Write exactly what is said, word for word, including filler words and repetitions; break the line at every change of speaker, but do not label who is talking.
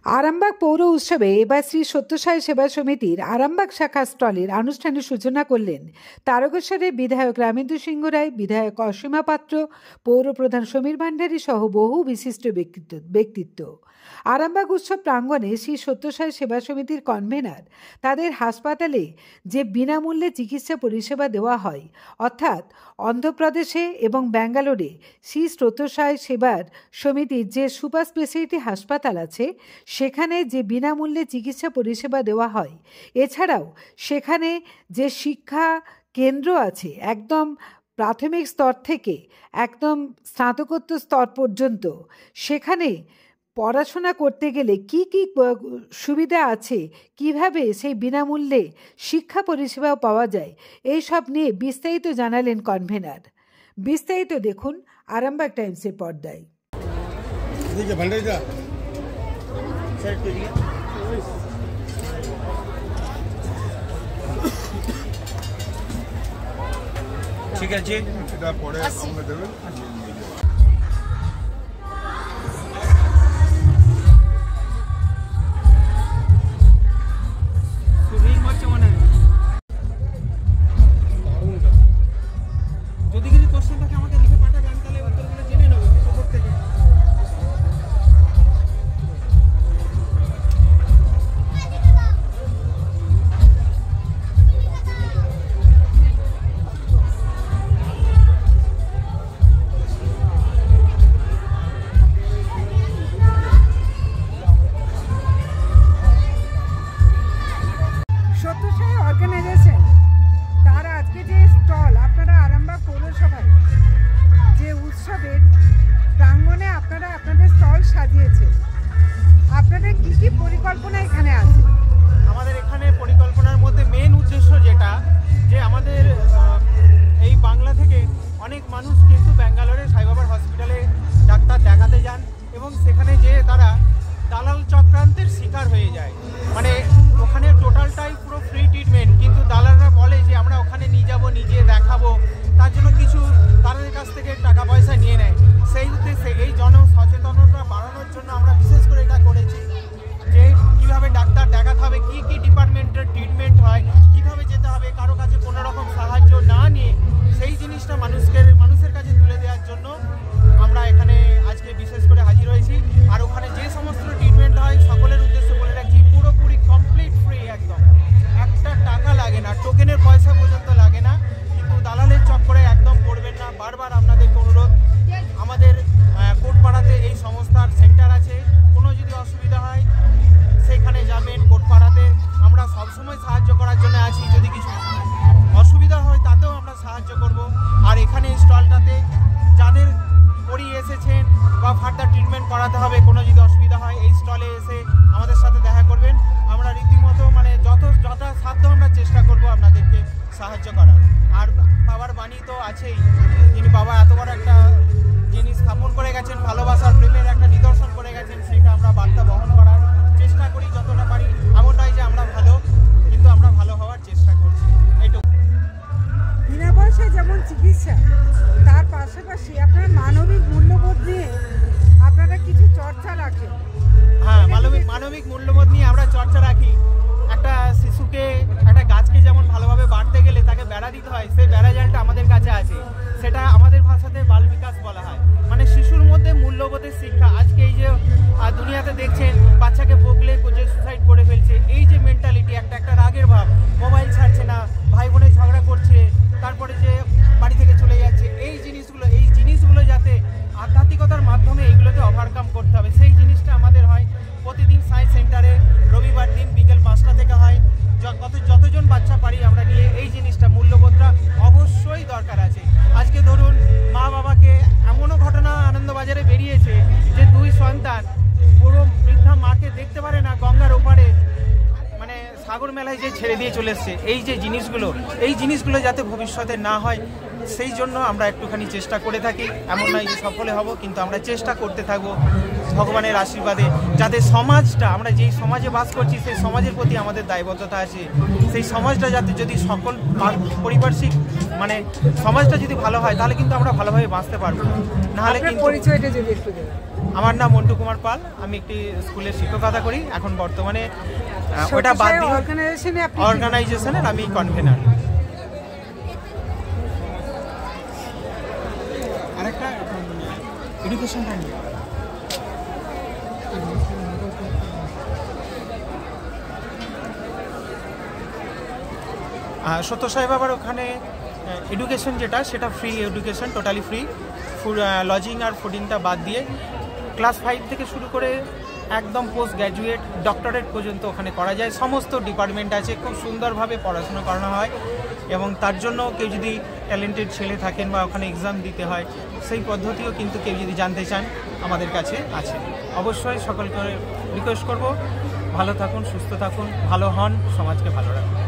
আরামবাগ পৌর উৎসবে এবার শ্রী সত্যসাই সেবা সমিতির আরামবাগ শাখা স্টলের আনুষ্ঠানিক সূচনা করলেন তারকেশ্বরের বিধায়ক রামেন্দু সিংহ রায়, বিধায়ক অসীমা পাত্র, পৌর প্রধান সমীর ভান্ডারী সহ বহু বিশিষ্ট ব্যক্তিত্ব ব্যক্তিত্ব আরামবাগ উৎসব প্রাঙ্গণে শ্রী সত্যসাই সেবা সমিতির কনভেনার তাদের হাসপাতালে যে বিনামূল্যে চিকিৎসা পরিষেবা দেওয়া হয়, অর্থাৎ অন্ধ্রপ্রদেশে এবং ব্যাঙ্গালোরে শ্রী সত্যসাই সেবার সমিতির যে সুপার স্পেশালিটি হাসপাতাল আছে সেখানে যে বিনামূল্যে চিকিৎসা পরিষেবা দেওয়া হয়, এছাড়াও সেখানে যে শিক্ষা কেন্দ্র আছে একদম প্রাথমিক স্তর থেকে একদম স্নাতকোত্তর স্তর পর্যন্ত, সেখানে পড়াশোনা করতে গেলে কি কি সুবিধা আছে, কিভাবে সেই বিনামূল্যে শিক্ষা পরিষেবা পাওয়া যায়, এই সব নিয়ে বিস্তারিত জানালেন কনভেনার। বিস্তারিত দেখুন আরামবাগ টাইমসের পর্দায়।
ঠিক আছে, এটা পরে আমরা দেবেন। যদি কিছু কোশ্চেন থাকে আমাকে লিখে পাঠাবেন, আমি তাহলে উত্তরগুলো জেনে নেব উপর থেকে।
সত্যসাই অর্গানাইজেশন তার আজকে যে স্টল আপনারা আরামবাগ পৌরসভায় যে উৎসবের প্রাঙ্গণে আপনারা আপনাদের স্টল সাজিয়েছে, আপনাদের কি কি পরিকল্পনা এখানে আছে?
আমাদের এখানে পরিকল্পনার মধ্যে মেন উদ্দেশ্য যেটা, যে আমাদের এই বাংলা থেকে অনেক মানুষ কিন্তু ব্যাঙ্গালোরে সাইবাবার হসপিটালে ডাক্তার দেখাতে যান এবং সেখানে যে তারা দালাল চক্রান্তের শিকার হয়ে যায়। মানে ওখানে টোটালটাই পুরো ফ্রি ট্রিটমেন্ট, কিন্তু দালালরা বলে যে আমরা ওখানে নিয়ে যাবো, নিজে দেখাবো, তার জন্য কিছু তাদের কাছ থেকে টাকা পয়সা নিয়ে নেয়। সেই উদ্দেশ্যে এই জন সচেতনতা বাড়ানোর জন্য আমরা বিশেষ করে এটা করেছি যে কীভাবে ডাক্তার দেখাতে হবে, কী কী ডিপার্টমেন্টের ট্রিটমেন্ট হয়, কীভাবে যেতে হবে, কারো কাছে কোনো রকম সাহায্য না নিয়ে সেই জিনিসটা মানুষকে মানুষের কাছে তুলে দেওয়ার জন্য আমরা এখানে আজকে বিশেষ করে হাজির হয়েছি। আর ওখানে যে সমস্ত ট্রিটমেন্ট হয় সকলের উদ্দেশ্যে বলে রাখছি, পুরোপুরি কমপ্লিট ফ্রি, একদম একটা টাকা লাগে না, টোকেনের পয়সা পর্যন্ত লাগে না। কিন্তু দালালের চক্করে একদম পড়বেন না। বারবার আপনাদের অনুরোধ, আমাদের কোটপাড়াতে এই সংস্থার সেন্টার আছে, কোনো যদি অসুবিধা হয় সেখানে যাবেন কোটপাড়াতে, আমরা সবসময় সাহায্য করার জন্য আছি। যদি কিছু অসুবিধা হয় তাতেও আমরা সাহায্য করব। আর এখানে স্টলটাতে যাদের পড়িয়ে এসেছেন বা ফার্দার ট্রিটমেন্ট করাতে হবে, কোনো যদি অসুবিধা হয় এই স্টলে এসে আমাদের সাথে দেখা করবেন। আমরা রীতিমতো মানে যত যথাসাধ্য আমরা চেষ্টা করব আপনাদেরকে সাহায্য করার। আর বাবার বাণী তো আছেই, যিনি বাবা এত বড় একটা জিনিস স্থাপন করে গেছেন, ভালোবাসার প্রেমের একটা নিদর্শন করে গেছেন, সেটা আমরা বার্তা বহন করার চেষ্টা করি যতটা পারি। এমন নয় যে আমরা ভালো, কিন্তু আমরা ভালো হওয়ার চেষ্টা করছি, এইটুকু।
বিনা পয়সায় যেমন চিকিৎসা, তার পাশাপাশি আপনার মানবিক মূল্যবোধ নিয়ে আপনারা কিছু চর্চা রাখেন।
হ্যাঁ, মানবিক মানবিক মূল্যবোধ নিয়ে আমরা চর্চা রাখি। একটা শিশুকে, একটা গাছকে যেমন ভালোভাবে বাড়তে গেলে তাকে বেড়া দিতে হয়, সেই বেড়া জালটা আমাদের কাছে আছে, সেটা আমাদের ভাষাতে বাল বিকাশ বলা হয়। মানে শিশুর মধ্যে মূল্যবোধের শিক্ষা। আজকে এই যে দুনিয়াতে দেখছেন বাচ্চাকে বকলে যে সুসাইড করে ফেলছে, এই যে মেন্টালিটি, একটা একটা রাগের ভাব, মোবাইল ছাড়ছে না, ভাই বোনের ঝগড়া করছে, তারপরে যে বাড়ি থেকে চলে যাচ্ছে, এই জিনিসগুলো এই জিনিসগুলো যাতে আধ্যাত্মিকতার মাধ্যমে এইগুলোকে ওভারকাম করতে হবে, সেই জিনিসটা আমাদের হয় প্রতিদিন সায়েন্স সেন্টারে। রবিবার দিন বিকেল পাঁচটা থেকে হয়। কত যতজন বাচ্চা পারি আমরা নিয়ে এই জিনিসটা, মূল্যবোধটা অবশ্যই দরকার আছে। আজকে ধরুন মা বাবাকে, এমনও ঘটনা আনন্দবাজারে বেরিয়েছে যে দুই সন্তান পুরো বৃদ্ধা মাকে দেখতে পারে না, গঙ্গার ওপারে মানে সাগর মেলায় যে ছেড়ে দিয়ে চলে এসছে। এই যে জিনিসগুলো, এই জিনিসগুলো যাতে ভবিষ্যতে না হয় সেই জন্য আমরা একটুখানি চেষ্টা করে থাকি। এমন নয় যে সফলে হব, কিন্তু আমরা চেষ্টা করতে থাকবো ভগবানের আশীর্বাদে, যাতে সমাজটা, আমরা যেই সমাজে বাস করছি সেই সমাজের প্রতি আমাদের দায়বদ্ধতা আছে, সেই সমাজটা যাতে যদি সকল পারিপার্শ্বিক মানে সমাজটা যদি ভালো হয় তাহলে কিন্তু আমরা ভালোভাবে বাঁচতে পারবো। নাহলে কিন্তু
পরিচয়টা যদি একটু দেন।
আমার নাম মন্টু কুমার পাল, আমি একটি স্কুলের শিক্ষকতা করি এখন বর্তমানে। ওটা বাদ দিয়ে অর্গানাইজেশনের আমি কনভেনার। আরেকটা এডুকেশন সত্য সাই বাবার ওখানে এডুকেশন যেটা সেটা free education, totally free. Food lodging আর ফুডিংটা বাদ দিয়ে ক্লাস ফাইভ থেকে শুরু করে একদম পোস্ট গ্র্যাজুয়েট ডক্টরেট পর্যন্ত ওখানে করা যায়। সমস্ত ডিপার্টমেন্ট আছে, খুব সুন্দরভাবে পড়াশোনা করানো হয় এবং তার জন্য কেউ যদি ট্যালেন্টেড ছেলে থাকেন বা ওখানে এক্সাম দিতে হয় সেই পদ্ধতিও কিন্তু কেউ যদি জানতে চান আমাদের কাছে আছে। অবশ্যই সকলকে রিকোয়েস্ট করব, ভালো থাকুন, সুস্থ থাকুন, ভালো হন, সমাজকে ভালো রাখুন।